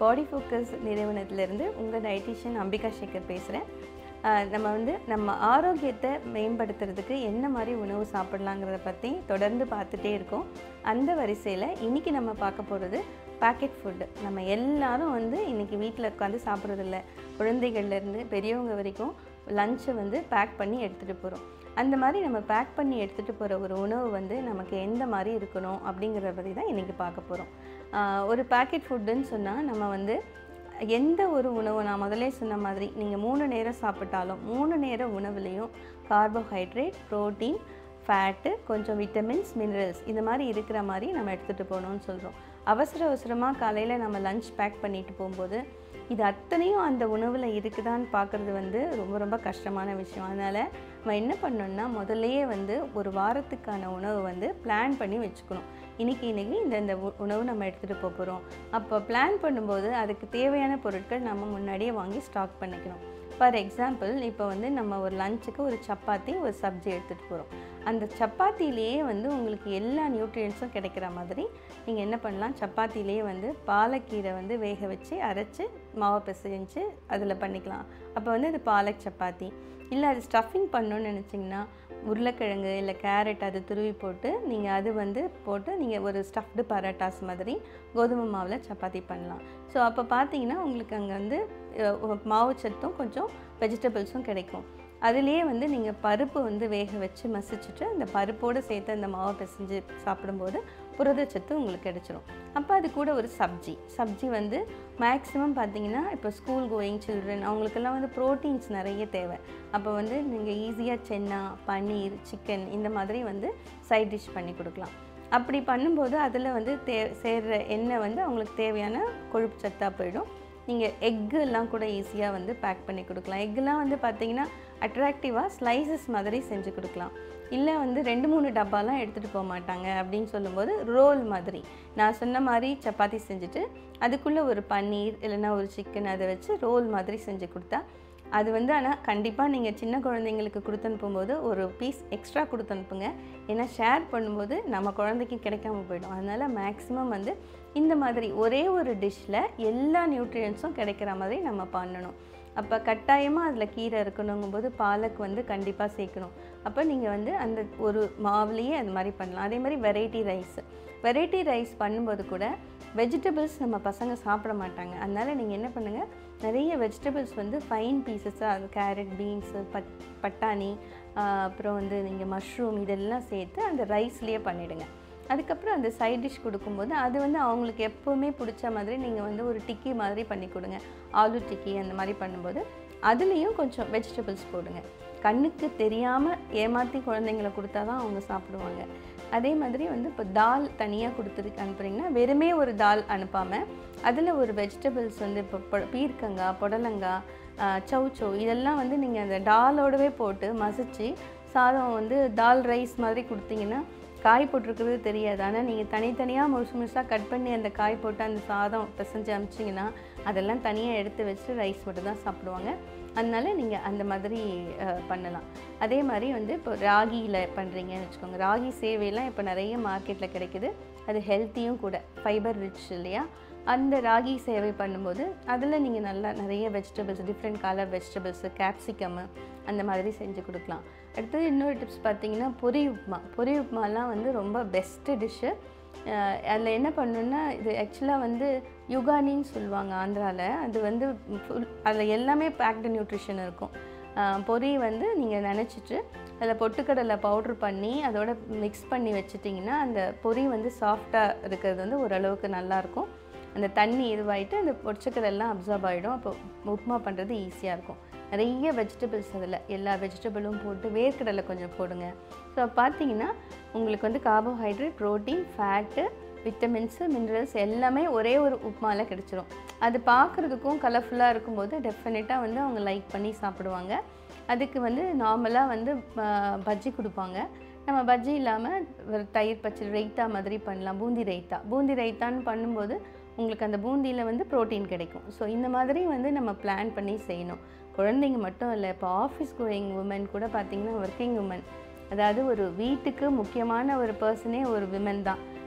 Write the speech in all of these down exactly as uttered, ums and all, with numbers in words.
பாடி focus நிறுவனத்திலிருந்து உங்கள் dietitian Ambika Sekar பேசுகிறேன். நம்ம வந்து நம்ம ஆரோக்கியத்தை மேம்படுத்துறதுக்கு என்ன மாதிரி உணவு சாப்பிடலாங்கிறத பற்றி தொடர்ந்து பார்த்துட்டே இருக்கோம். அந்த வரிசையில் இன்றைக்கி நம்ம பார்க்க போகிறது பேக்கெட் ஃபுட்டு. நம்ம எல்லாரும் வந்து இன்றைக்கி வீட்டில் உட்காந்து சாப்பிட்றதில்ல. குழந்தைகள்லேருந்து பெரியவங்க வரைக்கும் லஞ்சை வந்து பேக் பண்ணி எடுத்துகிட்டு போகிறோம். அந்த மாதிரி நம்ம பேக் பண்ணி எடுத்துகிட்டு போகிற ஒரு உணவு வந்து நமக்கு எந்த மாதிரி இருக்கணும் அப்படிங்கிறத பற்றி தான் இன்றைக்கி பார்க்க போகிறோம். ஒரு பேக்கெட் ஃபுட்டுன்னு சொன்னால் நம்ம வந்து எந்த ஒரு உணவு, நான் முதலே சொன்ன மாதிரி நீங்கள் மூணு நேரம் சாப்பிட்டாலும் மூணு நேர உணவுலேயும் கார்போஹைட்ரேட், ப்ரோட்டீன், ஃபேட்டு, கொஞ்சம் விட்டமின்ஸ், மினரல்ஸ் இந்த மாதிரி இருக்கிற மாதிரி நம்ம எடுத்துகிட்டு போகணுன்னு சொல்கிறோம். அவசர அவசரமாக காலையில் நம்ம லஞ்ச் பேக் பண்ணிட்டு போகும்போது இது அத்தனையும் அந்த உணவில் இருக்குதான்னு பார்க்குறது வந்து ரொம்ப ரொம்ப கஷ்டமான விஷயம். அதனால் நம்ம என்ன பண்ணணும்னா முதல்லையே வந்து ஒரு வாரத்துக்கான உணவு வந்து பிளான் பண்ணி வச்சுக்கணும். இன்றைக்கி இன்றைக்கி இந்த இந்த உணவு நம்ம எடுத்துகிட்டு போக போகிறோம். அப்போ பிளான் பண்ணும்போது அதுக்கு தேவையான பொருட்கள் நம்ம முன்னாடியே வாங்கி ஸ்டாக் பண்ணிக்கணும். ஃபார் எக்ஸாம்பிள், இப்போ வந்து நம்ம ஒரு லஞ்சுக்கு ஒரு சப்பாத்தி, ஒரு சப்ஜி எடுத்துகிட்டு போகிறோம். அந்த சப்பாத்திலேயே வந்து உங்களுக்கு எல்லா நியூட்ரியன்ஸும் கிடைக்கிற மாதிரி நீங்கள் என்ன பண்ணலாம், சப்பாத்திலேயே வந்து பாலக்கீரை வந்து வேக வச்சு அரைச்சி மாவை பிசைஞ்சு அதில் பண்ணிக்கலாம். அப்போ வந்து அது பாலக் சப்பாத்தி. இல்லை அது ஸ்டஃபிங் பண்ணணுன்னு நினச்சிங்கன்னா உருளைக்கிழங்கு இல்லை கேரட் அது துருவி போட்டு நீங்கள் அது வந்து போட்டு நீங்கள் ஒரு ஸ்டஃப்டு பரோட்டாஸ் மாதிரி கோதுமை மாவில் சப்பாத்தி பண்ணலாம். ஸோ அப்போ பார்த்தீங்கன்னா உங்களுக்கு அங்கே வந்து மாவு சத்தும் கொஞ்சம் வெஜிடபிள்ஸும் கிடைக்கும். அதுலேயே வந்து நீங்கள் பருப்பு வந்து வேக வச்சு மசிச்சுட்டு அந்த பருப்போடு சேர்த்து அந்த மாவை பிசைஞ்சு சாப்பிடும்போது புரதச்சத்து உங்களுக்கு கிடைச்சிரும். அப்போ அது கூட ஒரு சப்ஜி சப்ஜி வந்து மேக்ஸிமம் பார்த்தீங்கன்னா இப்போ ஸ்கூல் கோயிங் சில்ட்ரன் அவங்களுக்கெல்லாம் வந்து ப்ரோட்டீன்ஸ் நிறைய தேவை. அப்போ வந்து நீங்கள் ஈஸியாக சென்னா, பன்னீர், சிக்கன் இந்த மாதிரி வந்து சைட் டிஷ் பண்ணி கொடுக்கலாம். அப்படி பண்ணும்போது அதில் வந்து தே சேர்கிற எண்ணெய் வந்து அவங்களுக்கு தேவையான கொழுப்பு சத்தாக போயிடும். நீங்கள் எக்கு எல்லாம் கூட ஈஸியாக வந்து பேக் பண்ணி கொடுக்கலாம். எக்குலாம் வந்து பார்த்திங்கன்னா அட்ராக்டிவாக ஸ்லைசஸ் மாதிரி செஞ்சு கொடுக்கலாம். இல்லை வந்து ரெண்டு மூணு டப்பாலாம் எடுத்துகிட்டு போக மாட்டாங்க அப்படின்னு சொல்லும்போது ரோல் மாதிரி நான் சொன்ன மாதிரி சப்பாத்தி செஞ்சுட்டு அதுக்குள்ளே ஒரு பன்னீர் இல்லைன்னா ஒரு சிக்கன் அதை வச்சு ரோல் மாதிரி செஞ்சு கொடுத்தா அது வந்து ஆனால் கண்டிப்பாக நீங்கள் சின்ன குழந்தைங்களுக்கு கொடுத்து அனுப்பும்போது ஒரு பீஸ் எக்ஸ்ட்ரா கொடுத்து அனுப்புங்க. ஏன்னா ஷேர் பண்ணும்போது நம்ம குழந்தைக்கு கிடைக்காம போயிடும். அதனால் மேக்ஸிமம் வந்து இந்த மாதிரி ஒரே ஒரு டிஷ்ஷில் எல்லா நியூட்ரியன்ஸும் கிடைக்கிற மாதிரி நம்ம பண்ணணும். அப்போ கட்டாயமாக அதில் கீரை இருக்கணுங்கும்போது பாலக் வந்து கண்டிப்பாக சேர்க்கணும். அப்போ நீங்கள் வந்து அந்த ஒரு மாவுலேயே அது மாதிரி பண்ணலாம். அதே மாதிரி வெரைட்டி ரைஸ் வெரைட்டி ரைஸ் பண்ணும்போது கூட வெஜிடபிள்ஸ் நம்ம பசங்க சாப்பிட மாட்டாங்க. அதனால் நீங்கள் என்ன பண்ணுங்கள், நிறைய வெஜிடபிள்ஸ் வந்து ஃபைன் பீசஸாக அது கேரட், பீன்ஸு, பட் பட்டாணி, அப்புறம் வந்து நீங்கள் மஷ்ரூம் இதெல்லாம் சேர்த்து அந்த ரைஸ்லேயே பண்ணிவிடுங்க. அதுக்கப்புறம் அந்த சைட் டிஷ் கொடுக்கும்போது அது வந்து அவங்களுக்கு எப்போவுமே பிடிச்ச மாதிரி நீங்கள் வந்து ஒரு டிக்கி மாதிரி பண்ணி கொடுங்க. ஆலு டிக்கி அந்த மாதிரி பண்ணும்போது அதுலேயும் கொஞ்சம் வெஜிடபிள்ஸ் போடுங்க. கண்ணுக்கு தெரியாமல் ஏமாற்றி குழந்தைங்களை கொடுத்தா தான் அவங்க சாப்பிடுவாங்க. அதே மாதிரி வந்து இப்போ தால் தனியாக கொடுத்துருக்கு அனுப்புகிறீங்கன்னா வெறுமே ஒரு தால் அனுப்பாமல் அதில் ஒரு வெஜிடபிள்ஸ் வந்து இப்போ பீர்க்கங்காய், புடலங்காய், சௌச்சௌ இதெல்லாம் வந்து நீங்கள் அந்த டாலோடவே போட்டு மசிச்சு சாதம் வந்து தால் ரைஸ் மாதிரி கொடுத்தீங்கன்னா காய் போட்டிருக்கிறது தெரியாது. ஆனால் நீங்கள் தனித்தனியாக முழுசு முழுசாக கட் பண்ணி அந்த காய் போட்டு அந்த சாதம் பிசைஞ்சு அமிச்சிங்கன்னா அதெல்லாம் தனியாக எடுத்து வச்சு ரைஸ் மட்டும் தான் சாப்பிடுவாங்க. அதனால நீங்கள் அந்த மாதிரி பண்ணலாம். அதே மாதிரி வந்து இப்போ ராகியில் பண்ணுறீங்கன்னு வச்சுக்கோங்க. ராகி சேவையெல்லாம் இப்போ நிறைய மார்க்கெட்டில் கிடைக்குது. அது ஹெல்த்தியும் கூட, ஃபைபர் ரிச் இல்லையா. அந்த ராகி சேவை பண்ணும்போது அதில் நீங்கள் நல்லா நிறைய vegetables, different colour vegetables, capsicum அந்த மாதிரி செஞ்சு கொடுக்கலாம். அடுத்தது இன்னொரு டிப்ஸ் பார்த்தீங்கன்னா பொரி உப்புமா. பொரி உப்புமாலாம் வந்து ரொம்ப பெஸ்ட்டு டிஷ்ஷு. அதில் என்ன பண்ணணுன்னா இது ஆக்சுவலாக வந்து யுகானின்னு சொல்லுவாங்க ஆந்திராவில். அது வந்து ஃபுல் அதில் எல்லாமே பேக்டு நியூட்ரிஷன் இருக்கும். பொரி வந்து நீங்கள் நினச்சிட்டு அதில் பொட்டுக்கடலை பவுட்ரு பண்ணி அதோட மிக்ஸ் பண்ணி வச்சிட்டிங்கன்னா அந்த பொரி வந்து சாஃப்டாக இருக்கிறது வந்து ஓரளவுக்கு நல்லாயிருக்கும். அந்த தண்ணி இதுவாகிட்டு அந்த பொட்டுக்கடலாம் அப்சார்ப் ஆகிடும். அப்போ உப்புமா பண்ணுறது ஈஸியாக இருக்கும். நிறைய வெஜிடபிள்ஸ் அதில் எல்லா வெஜிடபிளும் போட்டு வேர்க்கடலை கொஞ்சம் போடுங்க. ஸோ பார்த்தீங்கன்னா உங்களுக்கு வந்து carbohydrate, protein, fat, vitamins, minerals எல்லாமே ஒரே ஒரு உப்புமாவில் கிடச்சிரும். அது பார்க்குறதுக்கும் கலர்ஃபுல்லாக இருக்கும்போது டெஃபினட்டாக வந்து அவங்க லைக் பண்ணி சாப்பிடுவாங்க. அதுக்கு வந்து நார்மலாக வந்து பஜ்ஜி கொடுப்பாங்க. நம்ம பஜ்ஜி இல்லாமல் ஒரு தயிர் பச்சடி ரைத்தா மாதிரி பண்ணலாம். பூந்தி ரைத்தா பூந்தி ரைத்தான்னு பண்ணும்போது உங்களுக்கு அந்த பூந்தியில் வந்து ப்ரோட்டீன் கிடைக்கும். ஸோ இந்த மாதிரி வந்து நம்ம பிளான் பண்ணி செய்யணும். குழந்தைங்க மட்டும் இல்லை, இப்போ ஆஃபீஸ் கோயிங் உமன் கூட பார்த்திங்கன்னா ஒர்க்கிங் உமன், அதாவது ஒரு வீட்டுக்கு முக்கியமான ஒரு பர்சனே ஒரு விமன் தான்.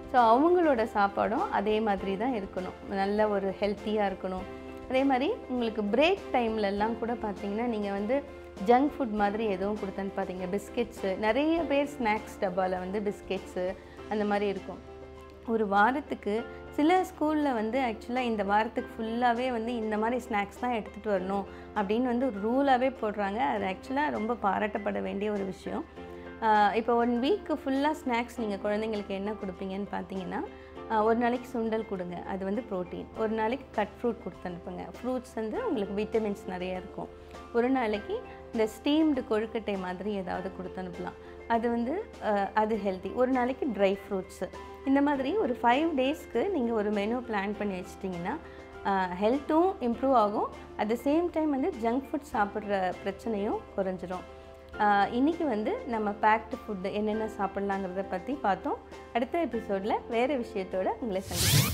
ஸோ அவங்களோட சாப்பாடும் அதே மாதிரி தான் இருக்கணும், நல்ல ஒரு ஹெல்த்தியாக இருக்கணும். அதே மாதிரி உங்களுக்கு பிரேக் டைம்லலாம் கூட பார்த்தீங்கன்னா நீங்கள் வந்து ஜங்க் ஃபுட் மாதிரி எதுவும் கொடுத்தேன்னு பார்த்தீங்க, பிஸ்கெட்ஸு, நிறைய பேர் ஸ்நாக்ஸ் டப்பாவில் வந்து பிஸ்கெட்ஸு அந்த மாதிரி இருக்கும். ஒரு வாரத்துக்கு சில ஸ்கூலில் வந்து ஆக்சுவலாக இந்த வாரத்துக்கு ஃபுல்லாகவே வந்து இந்த மாதிரி ஸ்நாக்ஸ் தான் எடுத்துகிட்டு வரணும் அப்படின்னு வந்து ஒரு ரூலாகவே போடுறாங்க. அது ஆக்சுவலாக ரொம்ப பாராட்டப்பட வேண்டிய ஒரு விஷயம். இப்போ ஒன் வீக்கு ஃபுல்லாக ஸ்நாக்ஸ் நீங்கள் குழந்தைங்களுக்கு என்ன கொடுப்பீங்கன்னு பார்த்தீங்கன்னா, ஒரு நாளைக்கு சுண்டல் கொடுங்க, அது வந்து ப்ரோட்டீன். ஒரு நாளைக்கு கட் ஃப்ரூட் கொடுத்து அனுப்புங்க, ஃப்ரூட்ஸ் வந்து உங்களுக்கு விட்டமின்ஸ் நிறையா இருக்கும். ஒரு நாளைக்கு இந்த ஸ்டீம்டு கொழுக்கட்டை மாதிரி ஏதாவது கொடுத்து அனுப்பலாம், அது வந்து அது ஹெல்த்தி. ஒரு நாளைக்கு ட்ரை ஃப்ரூட்ஸு. இந்த மாதிரி ஒரு ஃபைவ் டேஸ்க்கு நீங்கள் ஒரு மெனு பிளான் பண்ணி வச்சிட்டிங்கன்னா ஹெல்த்தும் இம்ப்ரூவ் ஆகும், அட் த சேம் டைம் வந்து ஜங்க் ஃபுட் சாப்பிட்ற பிரச்சனையும் குறைஞ்சிரும். இன்றைக்கி வந்து நம்ம பேக்டு ஃபுட்டு என்னென்ன சாப்பிட்லாங்கிறத பற்றி பார்த்தோம். அடுத்த எபிசோடில் வேறு விஷயத்தோடு உங்களை சந்திக்கிறேன்.